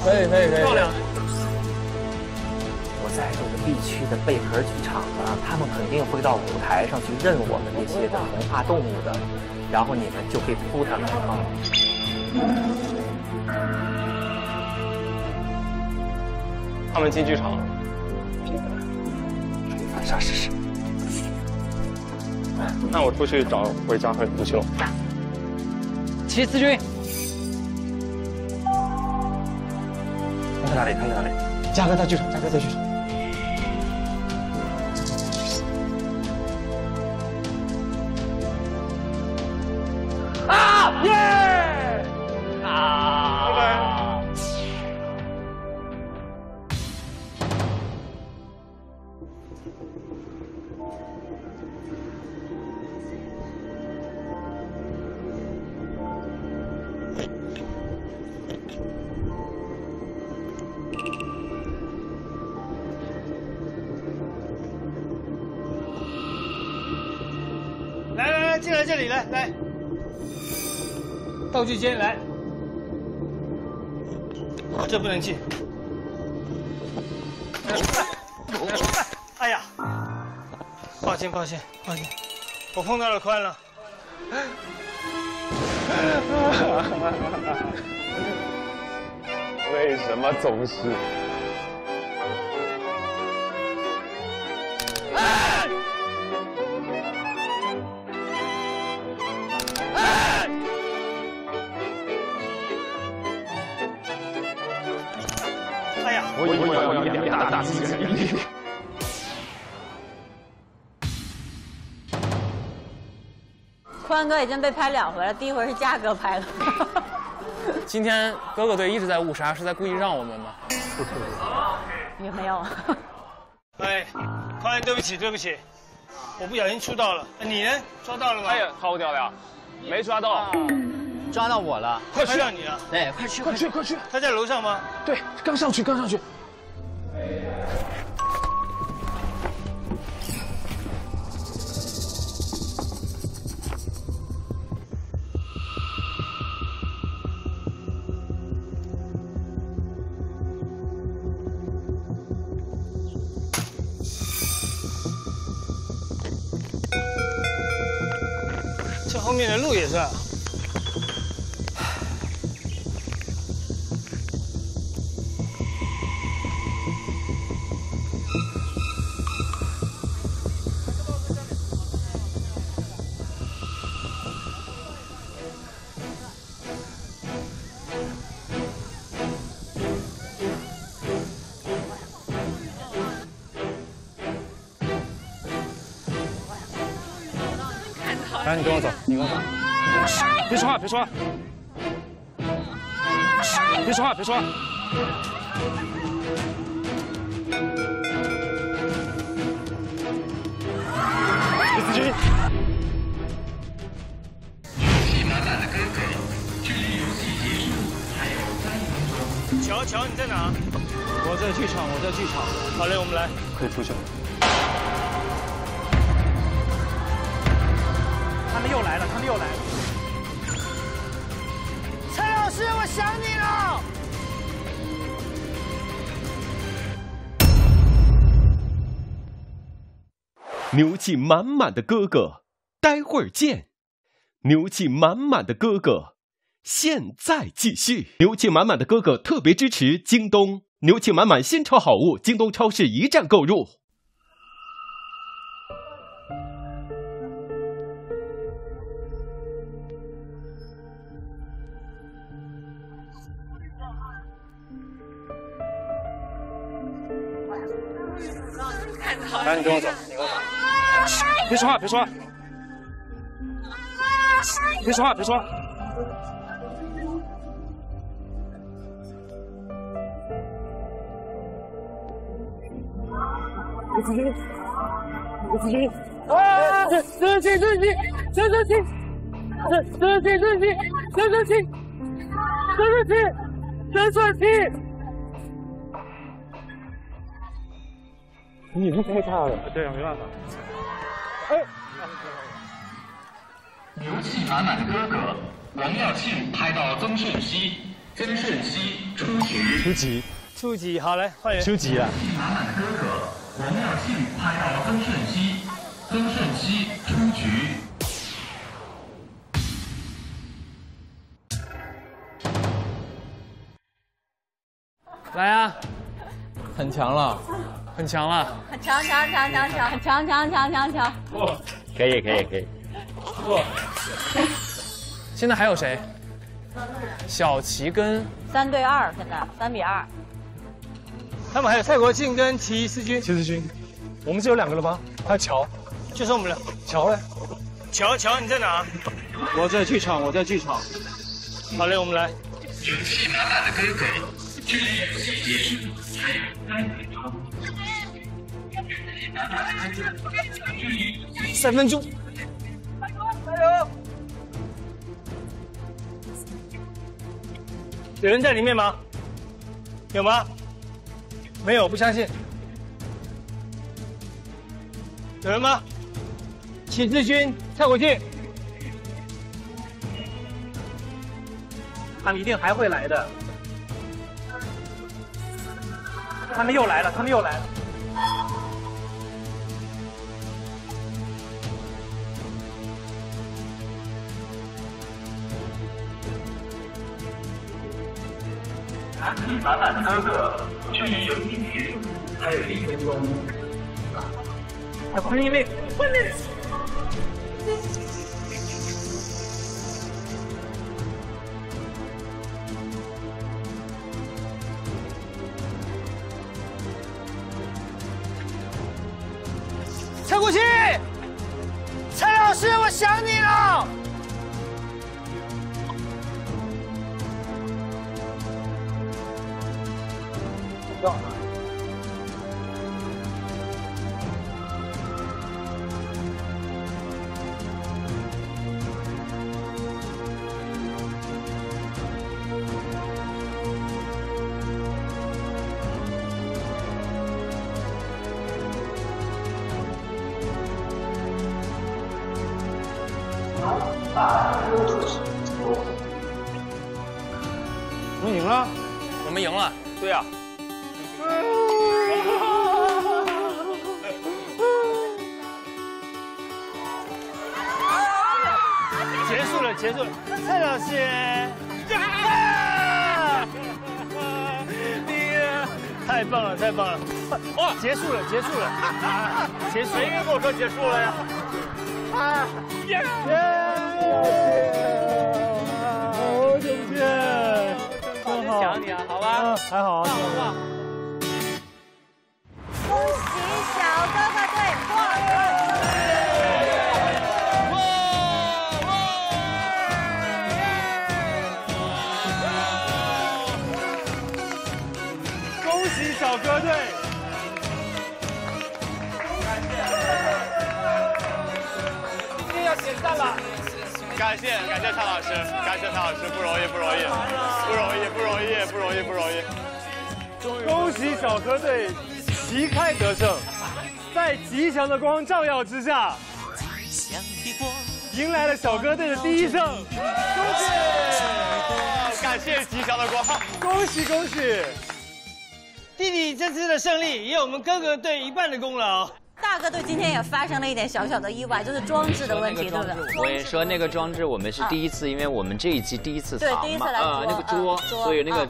可以， 漂亮。 我在这个 B 区的贝壳剧场呢，他们肯定会到舞台上去认我们这些的童话动物的，然后你们就可以扑他们啊。 他们进剧场了。 啥是？ 那我出去找回家和胡秋。 齐思君。 他在哪里？ 嘉哥在剧场。啊耶！啊！拜拜。 来，进来这里来，道具间来。这不能进。哎呀，抱歉，我碰到了宽了。 为什么总是？ 哎呀， 我以为我要打击人。 宽哥已经被拍2回了，第一回是嘉哥拍的。 今天哥哥队一直在误杀，是在故意让我们吗？ 也没有。 哎，宽，对不起，我不小心触到了。你呢？抓到了吗？ 哎呀，好屌呀，没抓到。 抓到我了， 快去啊你啊！ 哎，快去！ 他在楼上吗？ 对，刚上去。 这后面的路也是。 来，你跟我走，别说话。李子君。 乔，你在哪？ 我在剧场。 好嘞，我们来。 可以出去了。 他们又来了。 蔡老师，我想你了。 牛气满满的哥哥，待会儿见。牛气满满的哥哥，现在继续。牛气满满的哥哥特别支持京东，牛气满满新超好物，京东超市一站购入。 来，你跟我走，别说话。 李子君，啊！对不起， 你是太大了，对，没办法。哎， 牛气满满的哥哥，王耀庆拍到曾舜晞， 曾舜晞出局。 初级，好来换人。 出局了。 满满的哥哥，王耀庆拍到曾舜晞，曾舜晞出局。 来啊， 很强了， 很强了， 强， 可以。 现在还有谁？小齐跟 3对2，现在3比2。 他们还有蔡国庆跟齐思君。 齐思君，我们只有2个了吗？还有乔， 就剩我们了。 乔嘞？ 乔，你在哪？ 我在剧场。 好嘞，我们来。 勇气满满的哥哥，距离游戏结束还有3分钟。 3分钟，加油！有人在里面吗？有吗？没有，不相信。有人吗？齐志军、蔡国庆， 他们一定还会来的。他们又来了。 勇气满满的哥哥，距离游戏结束还有1分钟。 快点！ 蔡国庆，蔡老师，我想你了。 我们赢了。 我们赢了。 对呀。 结束了，蔡老师，你太棒了！哇，结束了！谁跟我说结束了呀？好久不见，真好， 想你啊，好吧？ 还好啊， 棒！ 恭喜小哥哥队获胜！ 小哥队，一定要点赞了！ 感谢蔡老师，不容易。 恭喜小哥队旗开得胜，在吉祥的光照耀之下，迎来了小哥队的第1胜。恭喜！ 感谢吉祥的光， 恭喜！弟弟这次的胜利也有我们哥哥队1半的功劳。 大哥队今天也发生了一点小小的意外，就是装置的问题，对不对？ 我也说那个装置我们是第一次，因为我们这一季第一次藏嘛， 对，第一次来那个桌，所以那个